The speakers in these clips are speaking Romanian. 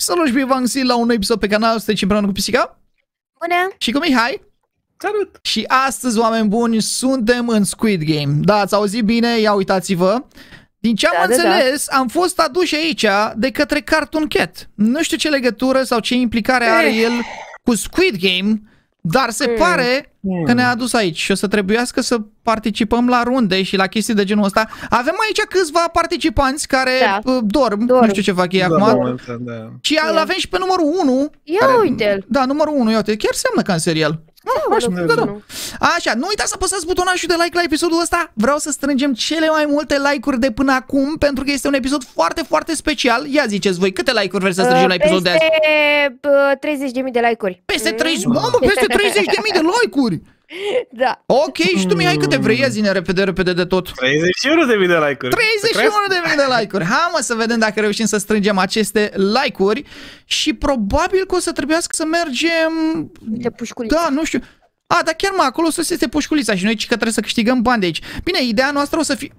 Salut și bine la un nou episod pe canal, sunteți împreună cu Pisica. Bună! Și cu Mihai. Salut! Și astăzi, oameni buni, suntem în Squid Game. Da, ați auzit bine, ia uitați-vă. Din ce am înțeles, am fost aduși aici de către Cartoon Cat. Nu știu ce legătură sau ce implicare are el cu Squid Game, dar se pare că ne-a adus aici și o să trebuiască să participăm la runde și la chestii de genul ăsta. Avem aici câțiva participanți care dorm, nu știu ce fac ei acum. Și îl avem și pe numărul 1. Ia uite-l. Da, numărul 1, ia uite, chiar seamănă ca în serial. Așa, nu uitați să apăsați butonajul de like la episodul ăsta. Vreau să strângem cele mai multe like-uri de până acum, pentru că este un episod foarte, foarte special. Ia ziceți voi, câte like-uri vreți să strângem la episodul de azi? Peste 30.000 de like-uri. Peste 30, mamă, peste 30.000 de like-uri. Da. Ok, și tu, Mihai, câte vrei? Ia zi-ne repede de tot. 31.000 de like-uri. 31.000 de like-uri. Hai, mă, să vedem dacă reușim să strângem aceste like-uri. Și probabil că o să trebuiască să mergem... Uite, pușculița. Da, nu știu. A, dar chiar, mă, acolo sus este pușculița și noi că trebuie să câștigăm bani de aici. Bine, ideea noastră o să fie...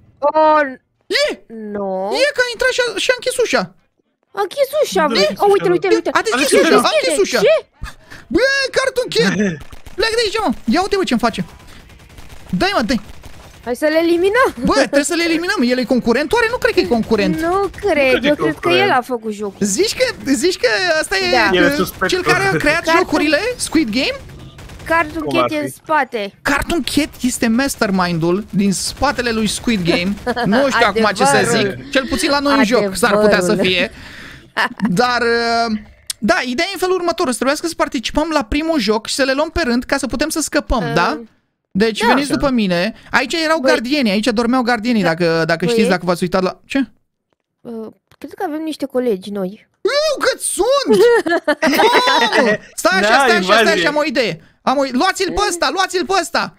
Nu. E că a intrat și a închis ușa. A închis ușa. Uite. A deschis ușa. Bă, Cartoon Cat. Pleacă de aici, mă! Ia uite-mă ce-mi face! Dai, mă, dai! Hai să le eliminăm! Bă, trebuie să le eliminăm! El e concurent? Oare nu cred că e concurent! Nu cred, eu cred că el a făcut jocul. Zici că ăsta e cel care a creat jocurile Squid Game? Cartoon Cat e în spate. Cartoon Cat este mastermind-ul din spatele lui Squid Game. Nu știu acum ce să zic. Cel puțin la noi în joc s-ar putea să fie. Dar... Da, ideea e în felul următor, să trebuiască să participăm la primul joc și să le luăm pe rând ca să putem să scăpăm, da? Deci veniți după mine. Aici erau gardienii, aici dormeau gardienii, dacă știți, dacă v-ați uitat la... Ce? Cred că avem niște colegi noi. Cât sunt! Mamă! Stai așa, am o idee. Luați-l pe ăsta, luați-l pe ăsta!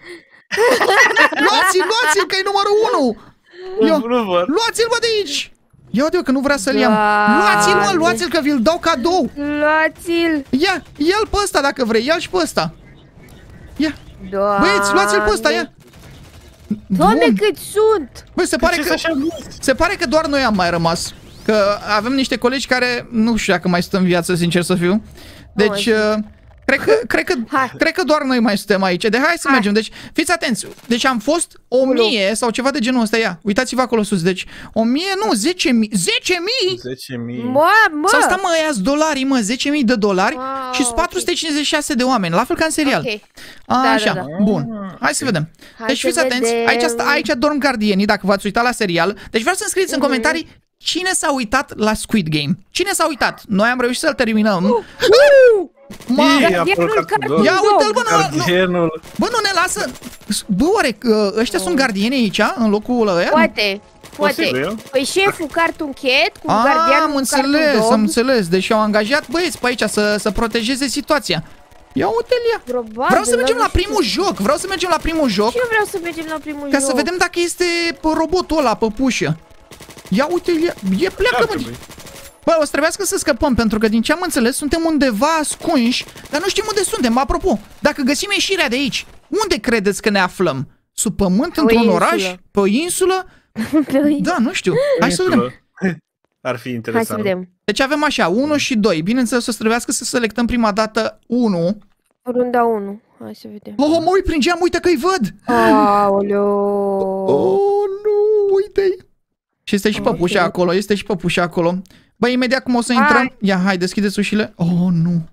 Luați-l, că e numărul 1! Luați-l, bă, de aici! Ia uite, că nu vrea să-l iau. Luați-l, mă, luați-l, că vi-l dau cadou. Luați-l. Ia-l pe ăsta dacă vrei, ia-l și pe ăsta. Ia. Băieți, luați-l pe ăsta, ia. Doamne, cât sunt. Băi, se pare că doar noi am mai rămas. Că avem niște colegi care nu știu dacă mai sunt în viață, sincer să fiu. Deci... Cred că doar noi mai suntem aici. De hai să mergem. Deci, fiți atenți. Deci am fost 1000 sau ceva de genul ăsta. Ia, uitați-vă acolo sus. Deci, 1000, nu, 10.000. 10.000? 10.000? Mă! Sau asta, mă, ăia-s dolari, mă, 10.000 de dolari și 456 de oameni, la fel ca în serial. Așa, bun. Hai să vedem. Deci, fiți atenți. Aici dorm gardienii, dacă v-ați uitat la serial. Deci vreau să-mi scrieți în comentarii cine s-a uitat la Squid Game. Cine s-a uitat? Noi am reușit să-l terminăm. Ia uite-l, bă, nu ne lasă. Bă, oare ăștia sunt gardieni aici, în locul ăia? Poate. Păi șeful Cartoon Cat cu gardianul Cartoon Dog. Am înțeles, deci au angajat băieți pe aici să protejeze situația. Ia uite-l, vreau să mergem la primul joc, Și eu vreau să mergem la primul joc. Ca să vedem dacă este robotul ăla pe pușă. Ia uite-l, pleacă, mă. Bă, o să trebuiască să scăpăm, pentru că din ce am înțeles suntem undeva ascunși, dar nu știm unde suntem. Apropo, dacă găsim ieșirea de aici, unde credeți că ne aflăm? Sub pământ, într-un oraș? Pe o insulă? Da, nu știu. Hai să vedem. Ar fi interesant. Hai să vedem. Deci avem așa, 1 și 2. Bineînțeles, o să trebuiască să selectăm prima dată 1. Runda 1. Hai să vedem. Oh, mă uit prin geam, uite că-i văd! Aoleu! Oh, nu, uite-i! Și este și păpușa acolo, Băi, imediat cum o să intrăm... Ia, hai, deschideți ușile. Oh, nu.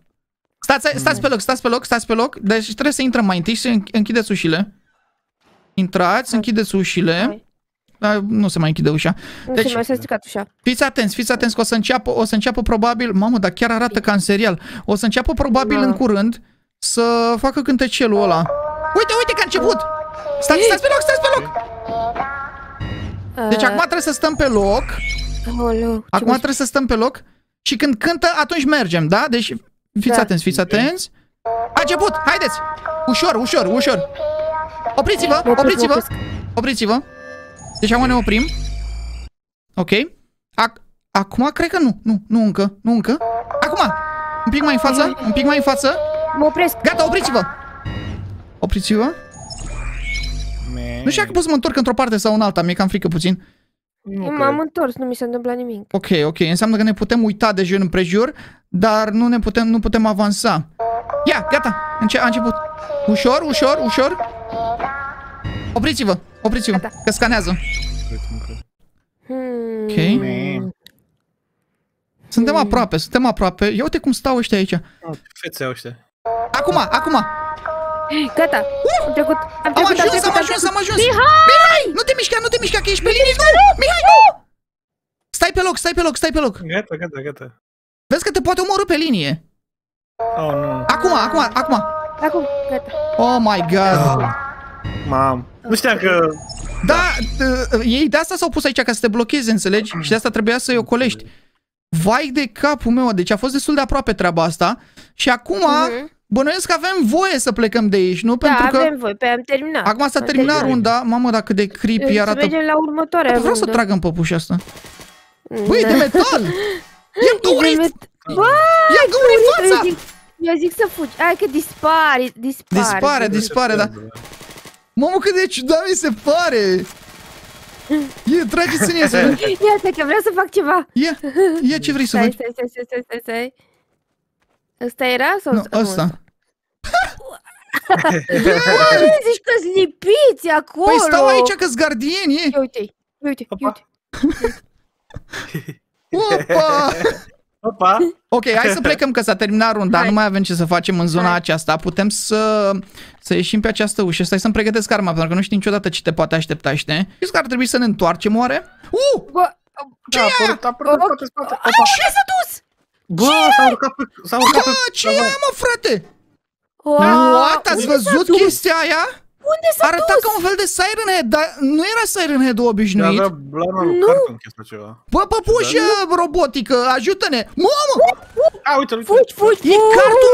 Stați pe loc. Deci trebuie să intrăm mai întâi și să închideți ușile. Intrați, închideți ușile. Nu se mai închide ușa. Deci, s-a stricat ușa. Fiți atenți că o să înceapă probabil... Mamă, dar chiar arată ca în serial. O să înceapă probabil în curând să facă cântecelul ăla. Uite că a început! Stați pe loc! Deci acum trebuie să stăm pe loc. Acum trebuie să stăm pe loc și când cântă, atunci mergem, da? Deci fiți atenți. A început, haideți! Ușor. Opriți-vă. Deci acum ne oprim. Ok. Acum cred că nu încă. Acum, un pic mai în față. Mă opresc. Gata, opriți-vă. Nu știu dacă pot să mă întorc într-o parte sau în alta, mi-e cam frică puțin. Eu m-am întors, nu mi s-a întâmplat nimic. Ok, înseamnă că ne putem uita de jur împrejur, dar nu putem avansa. Ia, gata, a început. Ușor. Opriți-vă, că scanează. Ok. Suntem aproape. Ia uite cum stau ăștia aici. Fețe ăștia. Acum. Gata, am trecut. Am ajuns. Mihai! Nu te mișca, că ești pe linie. Nu! Mihai, nu! Stai pe loc. Gata. Vezi că te poate omorî pe linie. Oh, nu. Acum, gata. Oh my god. Mam. Nu știam că... Da, ei de asta s-au pus aici ca să te blocheze, înțelegi? Și de asta trebuia să-i ocolești. Vai de capul meu, deci a fost destul de aproape treaba asta. Și acum, bănuiesc că avem voie să plecăm de aici, nu? Pentru că avem voie, am terminat. Acum s-a terminat runda. Mamă, dacă de creepy arată. Să vedem la următoarea rundă. Vreau să trag în păpușa asta. Băi, de metal! E găurit! E găurit fața! Eu zic să fugi. Hai că dispare, da. Mamă, cât de ciudat mi se pare! Trageți în ea să vedem. Ia-te că vreau să fac ceva. Ia ce vrei să faci? Stai. Ăsta era sau nu, ăsta? Zici că-s lipiți acolo. Păi stau aici că-s gardieni. Uite. Opa! Ok, hai să plecăm că s-a terminat runda, nu mai avem ce să facem în zona aceasta. Putem să ieșim pe această ușă. Stai să-mi pregătesc arma, pentru că nu știi niciodată ce te poate aștepta, știi? Știți că ar trebui să ne întoarcem, oare? Ce e aia? Ce s-a dus? Bă, s-a urcat pe... Ce e aia, mă, frate? What? Ați văzut chestia aia? Unde s-a dus? Arăta ca un fel de Siren Head, dar nu era Siren Head-ul obișnuit. Avea blana lui Carton chestia ceva. Bă, păpușă robotică, ajută-ne! Mamă! Uite. Fugi! E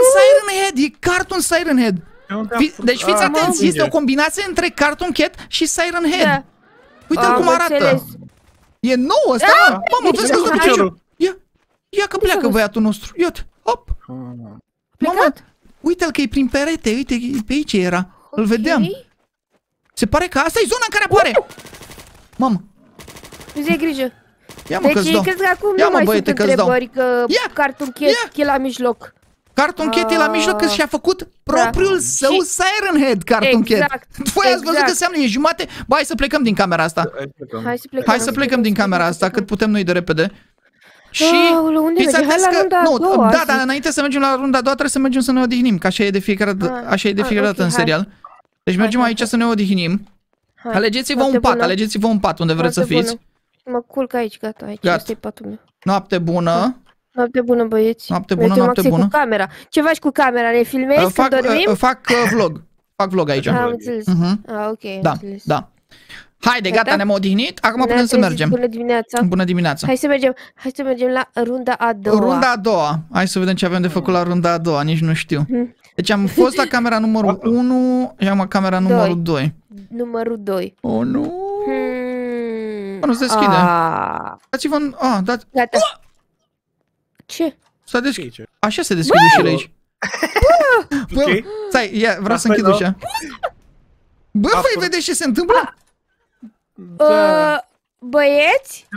Cartoon Siren Head! Deci fiți atenți, este o combinație între Cartoon Cat și Siren Head. Uite-l cum arată. E nou ăsta, mă! Mamă, vezi că s-a piciorul. Ia că pleacă băiatul nostru. Iată, hop! Mamă, uite-l că e prin perete, uite, pe aici era. Îl vedeam. Se pare că asta e zona în care apare. Mamă. Nu-ți ai grijă. Ia mă, că-ți dau. Deci, crezi că acum nu mai sunt întrebări, că Cartoon Cat e la mijloc. Cartoon Cat e la mijloc că și-a făcut propriul său Siren Head, Cartoon Cat. Voi ați văzut că înseamnă, e jumate? Bă, hai să plecăm din camera asta. Hai să plecăm din camera asta, cât putem noi de repede. Și fiți atenți că... Nu, da, dar înainte să mergem la runda a doua trebuie să mergem să ne odihnim, că așa e de fiecare dată în serial. Deci mergem aici să ne odihnim. Alegeți-vă un pat unde vreți să fiți. Mă culc aici, gata, aici este patul meu. Noapte bună. Noapte bună, băieți. Noapte bună. Cu camera. Ce faci cu camera? Ne filmezi când dormim? Fac vlog aici. Am înțeles. Ok, da. Haide, gata, ne-am odihnit. Acum putem să mergem. Bună dimineața. Hai să mergem la runda a doua. Runda a doua. Hai să vedem ce avem de făcut la runda a doua, nici nu știu. Deci am fost la camera numărul 1 și am camera numărul 2. Numărul 2. Oh, nu. Nu se deschide. Dați-vă Gata. Ce? S-a deschis. Așa se deschide ușile aici. Bă, stai, vreau să închid ușa. Bă, voi vedeți ce se întâmplă? Băieți?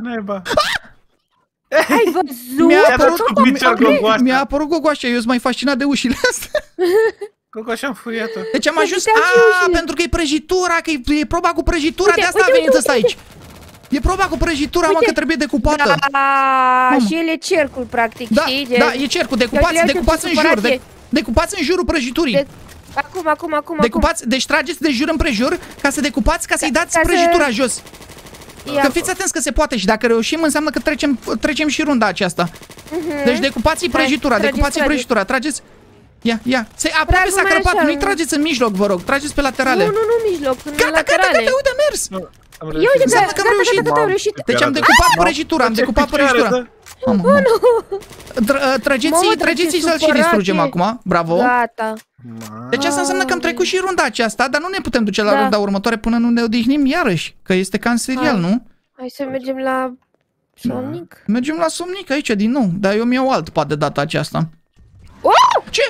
Ai văzut? Mi-a apărut gogoașa, eu sunt mai fascinat de ușile astea. Gogoașa înfuriată. Deci am ajuns, pentru că e prăjitura, că e proba cu prăjitura, de asta a venit ăsta aici. E proba cu prăjitura, mă, că trebuie decupată. Și el e cercul, practic, știi? Da, e cercul, decupați în jur, decupați în jurul prăjiturii. Acum. Decupați, deci trageți de jur împrejur ca să decupați, ca să-i dați prăjitura jos. Că fiți atenți că se poate și dacă reușim înseamnă că trecem și runda aceasta. Deci decupați-i prăjitura, trageți. Ia. Aproape s-a crăpat, nu-i trageți în mijloc, vă rog, trageți pe laterale. Nu în mijloc, în laterale. Gata, uite, a mers. Înseamnă că am reușit. Deci am decupat prăjitura, Trăgeți-i să-l și distrugem acum, bravo. Gata. Deci asta înseamnă că am trecut și runda aceasta, dar nu ne putem duce la runda următoare până nu ne odihnim iarăși, că este ca în serial, nu? Hai să mergem la somnic. Mergem la somnic aici din nou, dar eu mi-au alt pat de data aceasta. Ce?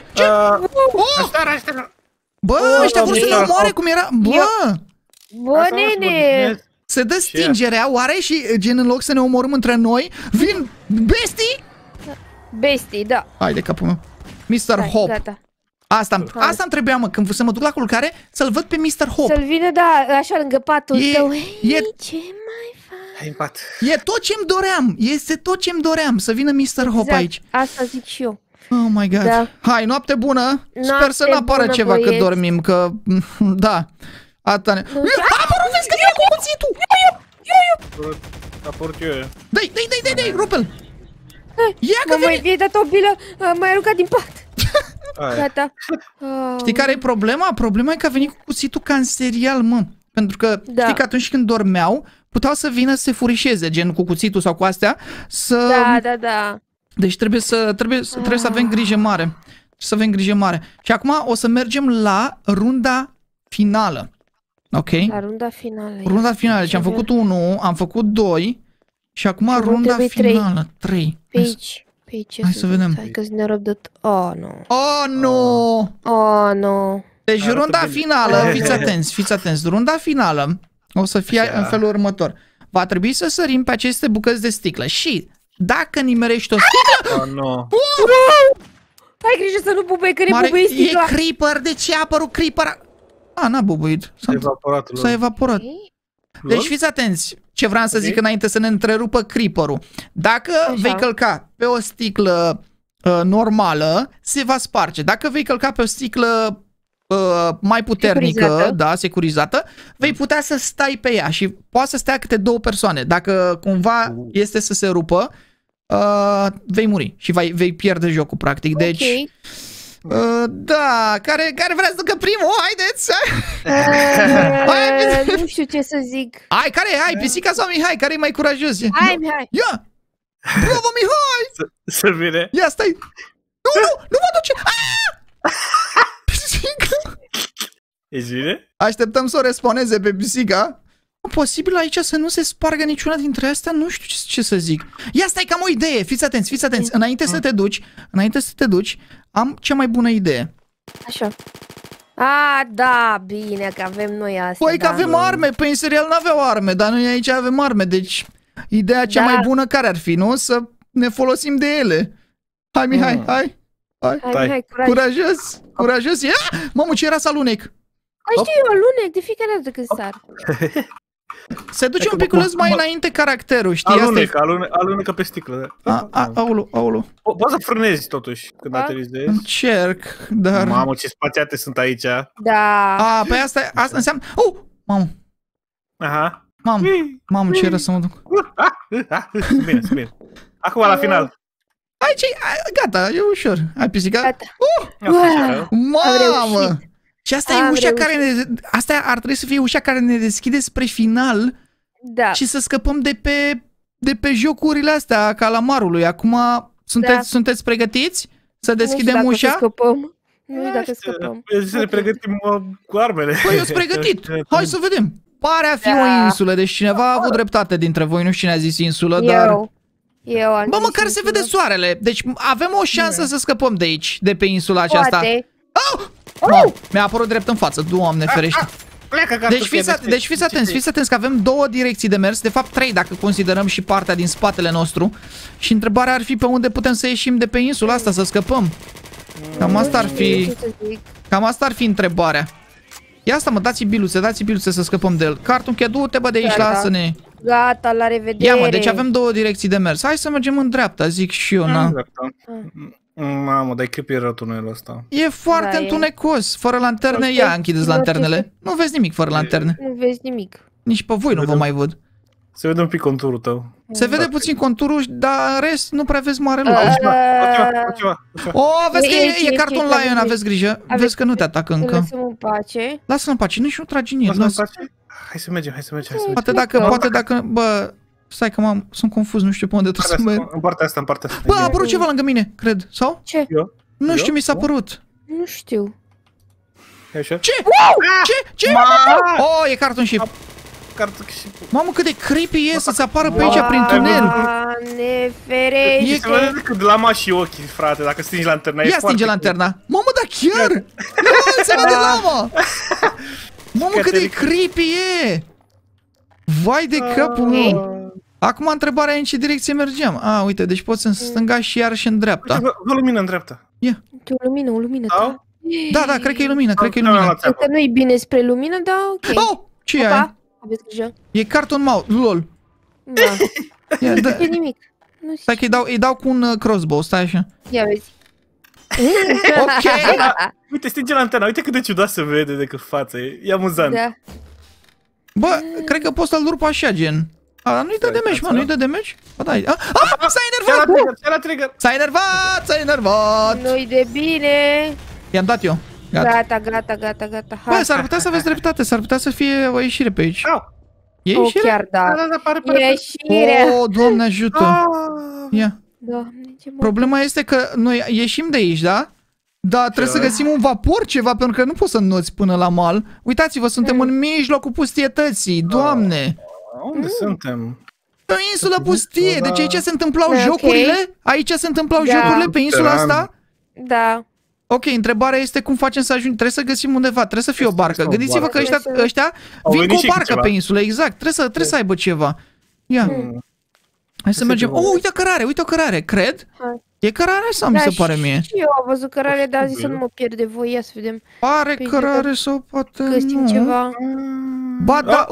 Bă, ăștia vor să ne omoare cum era. Bă, nene. Se dă stingerea, oare? Și gen în loc să ne omorâm între noi, vin bestii? Bestii, da. Hai de capul meu. Mr. Hop. Gata. Asta îmi trebuia, mă, când să mă duc la culcare, să-l văd pe Mr. Hop. Să-l vină, da, așa lângă patul tău. Ce mai faci? Hai în pat. E tot ce-mi doream. Este tot ce-mi doream, să vină Mr. Hop aici. Asta zic și eu. Oh my god. Da. Hai, noapte bună. Sper să nu apară ceva cât dormim, că... Da. Asta ne... Apărut, vezi că vine cu cuțitul! Apărut eu. Dai, rupe-l! Ia că vine! Mi-ai dat o bilă, m-ai aruncat din pat. Gata. Știi care e problema? Problema e că a venit cu cuțitul ca în serial, mă. Pentru că, știi că atunci când dormeau, puteau să vină să se furișeze, gen cu cuțitul sau cu astea, să... Da. Deci trebuie să avem grijă mare. Să avem grijă mare. Și acum o să mergem la runda finală. Ok? La runda finală. Runda finală. Deci am făcut 1, am făcut 2 și acum runda finală. 3. Pe aici. Hai să vedem. Hai că ne răbdă. Oh, nu. Oh, nu! Oh, nu. Deci runda finală, fiți atenți. Runda finală o să fie în felul următor. Va trebui să sărim pe aceste bucăți de sticlă și dacă nimerești o sticlă... Oh, nu. Ai grijă să nu bubuie, că ne bubuie sticla. E creeper, de ce a apărut creeper? N-a bubuit. S-a evaporat. Deci fiți atenți. Ce vreau să zic înainte să ne întrerupă creeper-ul. Dacă vei călca pe o sticlă normală, se va sparge. Dacă vei călca pe o sticlă mai puternică, securizată, vei putea să stai pe ea și poate să stea câte 2 persoane. Dacă cumva este să se rupă, vei muri și vei pierde jocul, practic. Deci, da, care vrea să ducă primul? Haideți! Nu știu ce să zic. Hai, pisica sau Mihai? Care e mai curajos? Hai, Mihai! Ia! Bravo, Mihai! Să vine! Ia, stai! Nu mă duce! Ești bine? Așteptăm să o respawneze pe pisica. Posibil aici să nu se spargă niciuna dintre astea, nu știu ce să zic. Ia, stai că am o idee, fiți atenți. Înainte să te duci, am cea mai bună idee. Așa. Da, bine, că avem noi asta. Păi că avem arme, pe în serial n-aveau arme, dar noi aici avem arme, deci ideea cea mai bună care ar fi, nu? Să ne folosim de ele. Hai, Mihai, hai. Hai, curajos. Ia! Mamă, ce era să alunec? Știu eu, alunec de fiecare dată când sar. Se duce un piculeț mai înainte caracterul, știi? Alunecă pe sticlă. Aulu. Poți să frânezi totuși când aterizezi. Încerc, dar... Mamă, ce spațiate sunt aici. Da. Păi asta înseamnă... Mamă. Aha. Mamă, ce era să mă duc. Sunt bine. Acum la final. Gata, e ușor. Hai, pisica. Gata. Mamă! Și asta e ușa care ne... Asta ar trebui să fie ușa care ne deschide spre final. Da. Și să scăpăm de pe jocurile astea calamarului. Acum sunteți pregătiți să deschidem ușa? Nu știu dacă scăpăm. Să ne pregătim cu armele. Păi eu sunt pregătit. Hai să vedem. Pare a fi o insulă, deci cineva a avut dreptate dintre voi. Nu știu cine a zis insulă, dar... Bă, măcar se vede soarele. Deci avem o șansă să scăpăm de aici, de pe insula aceasta. Mi-a apărut drept în față, Doamne ferește. Deci fiți atenți că avem 2 direcții de mers, de fapt 3 dacă considerăm și partea din spatele nostru. Și întrebarea ar fi pe unde putem să ieșim de pe insula asta, să scăpăm. Cam asta ar fi întrebarea. Ia asta, mă, dați-i biluțe să scăpăm de el. Cartoon Cat, du-te, bă, de aici, lasă-ne. Gata, la revedere. Ia, mă, deci avem 2 direcții de mers. Hai să mergem în dreapta, zic și eu, na. Mamă, dar e creepy rău tunelul ăsta. E foarte întunecos, fără lanterne. Ia, închideți lanternele. Nu vezi nimic fără lanterne. Nu vezi nimic. Nici pe voi nu vă mai văd. Se vede un pic conturul tău. Se vede puțin conturul, dar în rest nu prea vezi mare lucru. Vezi că e Cartoon Lion, aveți grijă. Vezi că nu te atacă încă. Lăsăm în pace. Lasă-l în pace, nici nu tragi în el. Hai să mergem. Poate dacă, bă, stai că sunt confuz, nu știu pe unde trebuie să merg. În partea asta. Bă, a apărut ceva lângă mine, cred, sau? Ce? Nu știu, mi s-a părut. Nu știu. Ce? E Cartoon Ship. Mamă, cât de creepy e să-ți apară pe aici prin tunel. Ne ferește. Se vede decât lama și ochii, frate, dacă stingi lanterna. Ia stinge lanterna. Mamă, dar chiar! Nu se vede lama! Mamă, cât de creepy e! Vai de capul meu. Acum întrebarea e în ce direcție mergem. Uite, deci poți în stânga și iarăși în dreapta. Uite, o lumină în dreapta. Ia. O lumină. Da, cred că e lumină, cred că e lumină. Cred că nu-i bine spre lumină, dar ok. Oh, ce ai? Aveți grijă. E Cartoon Mouse, lol. Da. Nu e nimic. Stai că îi dau cu un crossbow, stai așa. Ia vezi. Ok. Uite, stinge lantena, uite cât de ciudat se vede decât față, e amuzant. Da. Bă, cred că poți să-l rup așa, gen. Nu-i dă damage, mă, nu-i dă damage? Bă, da, s-a enervat! S-a enervat! Nu-i de bine. I-am dat eu. Gata. Bă, s-ar putea să aveți dreptate, s-ar putea să fie o ieșire pe aici. E ieșire? Chiar da. Pare. Ieșire. Doamne ajută. Ia. Doamne, ce Problema este că noi ieșim de aici, da? Da, trebuie să găsim un vapor, ceva, pentru că nu poți să înnoți până la mal. Uitați-vă, suntem în mijlocul pustietății, Doamne! Unde suntem? Pe o insulă pustie, deci aici se întâmplau jocurile? Aici se întâmplau jocurile pe insula asta? Da. Ok, întrebarea este cum facem să ajungem, trebuie să găsim undeva, trebuie să fie o barcă. Gândiți-vă că ăștia vin cu o barcă pe insulă, exact, trebuie să aibă ceva. Ia. Hai să mergem. Uite o cărare, cred? E cărare sau mi se pare mie? Și eu am văzut cărare, dar zis să nu mă pierd de voi, ia să vedem. Pare cărare sau poate nu. Găsim ceva. Ba da,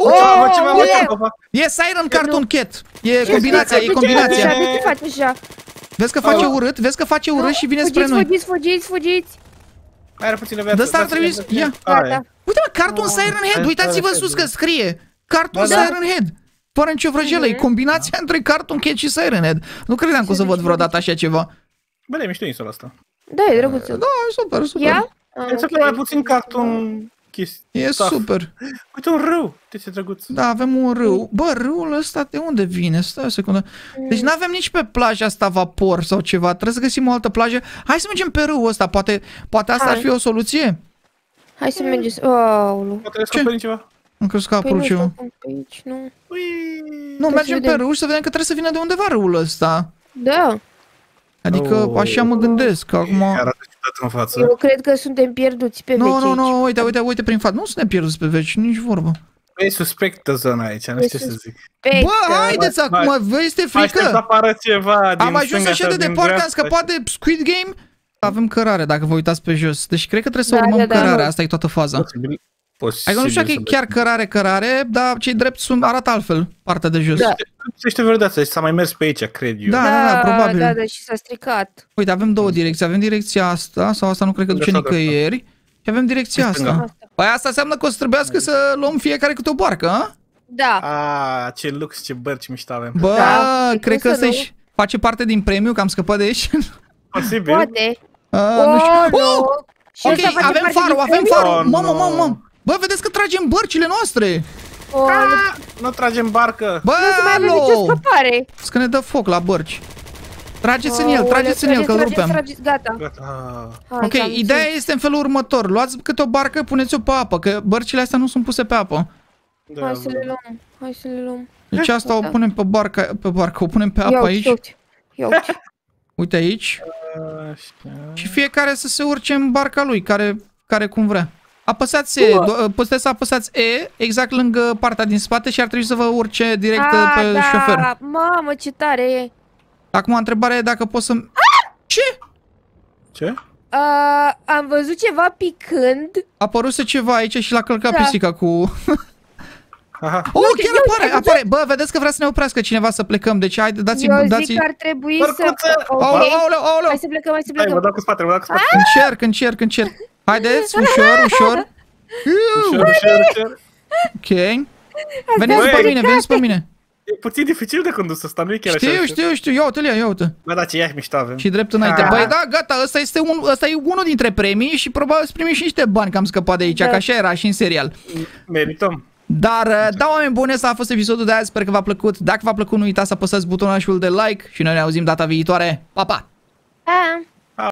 e Siren Cartoon Cat. E combinația, e combinația. Vezi că face urât și vine spre noi. Fugiți. Mai are puțină viață. De asta ar trebui să... Ia. Uite mă, Cartoon Siren Head, uitați-vă sus că scrie. Cartoon Siren Head. Fără nicio vrăjelă, e combinația între Cartoon Cat și Siren Head. Nu credeam că o să văd vreodată așa ceva. Bă, e mișto insula asta. Da, e drăguță. Da, super. Ia? Trebuie să mai puțin cartoon chestii. E super. Uite un râu, ce drăguț. Da, avem un râu. Bă, râul ăsta de unde vine? Stai o secundă. Deci n-avem nici pe plaja asta vapor sau ceva. Trebuie să găsim o altă plajă. Hai să mergem pe râul ăsta. Poate asta ar fi o soluție. Hai să mergem. Aoleu. Poate descoperim ceva. Am crezut că a apărut ceva. Nu, mergem pe râu și să vedem că trebuie să vină de undeva râul ăsta. Da. Adică așa mă gândesc. Acum... În față. Eu cred că suntem pierduți pe veci. Nu, uite prin față. Nu suntem pierduți pe veci, nici vorbă. E suspectă zona aici, nu știu ce să zic. Bă, haideți acum, vă este frică? Aștept să apară ceva din am ajuns așa de departe, am scăpat de Squid Game. Avem cărare, dacă vă uitați pe jos. Deci cred că trebuie să urmăm cărarea, asta e toată faza. Adică nu știu că e chiar cărare, dar cei drept arată altfel, partea de jos. Da, ești verdată, s-a mai mers pe aici, cred eu. Da, probabil. Da, și s-a stricat. Uite, avem două direcții, avem direcția asta, sau asta nu cred că duce nicăieri. Și avem direcția asta. Păi asta înseamnă că o să trebuiască să luăm fiecare câte o barcă, a? Da. Ce lux, ce bărci mișto avem. Bă, cred că ăsta face parte din premiu, că am scăpat de aici. Posibil. Poate. Nu știu. Ok, avem farul, Mamă. Bă, vedeți că tragem bărcile noastre. Nu tragem barcă. Bă, nu se mai avem nicio scăpare. Că ne dă foc la bărci. Trageți în el, că-l rupem. Gata. Ok, ideea este în felul următor. Luați câte o barcă, puneți-o pe apă, că bărcile astea nu sunt puse pe apă. Hai să le luăm. Deci asta o punem pe barcă, o punem pe apă aici. Uite aici. Și fiecare să se urce în barca lui, care cum vrea. Apăsați E, puteți să apăsați E exact lângă partea din spate și ar trebui să vă urce direct pe șofer. Mamă, ce tare e. Acum întrebarea e dacă pot să... Ce? Am văzut ceva picând. Apăruse ceva aici și l-a călcat pisica cu... Aha. Chiar apare. Bă, vedeți că vrea să ne oprească cineva să plecăm, deci hai, dați-mi... Eu zic că ar trebui să... Aoleu. Hai să plecăm. Hai, mă dau cu spate. Încerc. Haideți, ușor. Ok. Veniți pe mine. E puțin dificil de condus asta, nu e chiar așa. Știu. Ia uite. Bă, da, ce ia mișto avem. Și drept înainte. Băi, da, gata, ăsta e unul dintre premii și probabil să primim și niște bani că am scăpat de aici, că așa era și în serial. Merităm. Dar, da, oameni buni, ăsta a fost episodul de azi, sper că v-a plăcut. Dacă v-a plăcut, nu uitați să apăsați butonul de like și noi ne auzim data viitoare. Pa, pa!